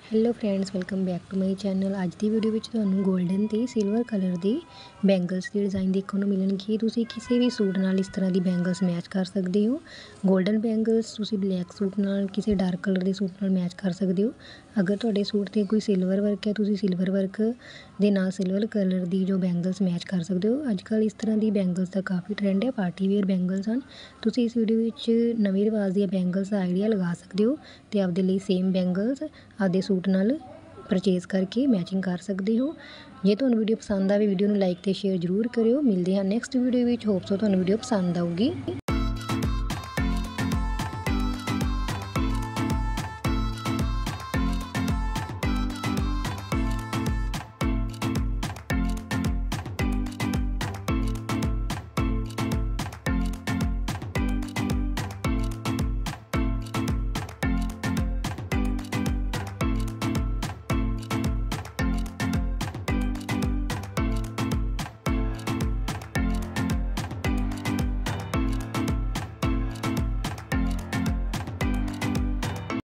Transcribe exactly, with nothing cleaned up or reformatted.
Hello friends, welcome back to my channel. अज की video में तुहानू गोल्डन ते सिल्वर कलर की बैंगल्स के डिज़ाइन देखने को मिलेंगे। तुसी किसी भी सूट नाल इस तरह की बैंगल्स मैच कर सकते हो। गोल्डन बैंगल्स तुसी ब्लैक सूट नाल, किसी डार्क कलर के सूट नाल मैच कर सकते हो। अगर तुहाडे सूट ते कोई सिल्वर वर्क है, तुसी सिल्वर वर्क दे नाल सिल्वर कलर की जो बैंगल्स मैच कर सकते हो। अजकल इस तरह की बैंगल्स का काफ़ी ट्रेंड है, पार्टी वेयर बैंगल्स हैं। तुसी इस वीडियो में नवे रिवाज दी बैंगल्स का आइडिया लगा सकते हो तो आपदे लिए सेम बैंगल्स आपदे सूट नाल परचेज करके मैचिंग कर सकते हो। जे तुहानू वीडियो पसंद आए, वीडियो को लाइक तो शेयर जरूर करो। मिलते हैं नैक्सट वीडियो में। होप सो तुहानू वीडियो पसंद आऊगी।